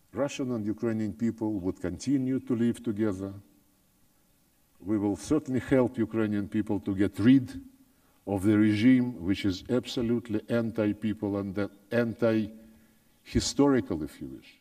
Russian and Ukrainian people would continue to live together. We will certainly help Ukrainian people to get rid of the regime which is absolutely anti-people and anti-historical, if you wish.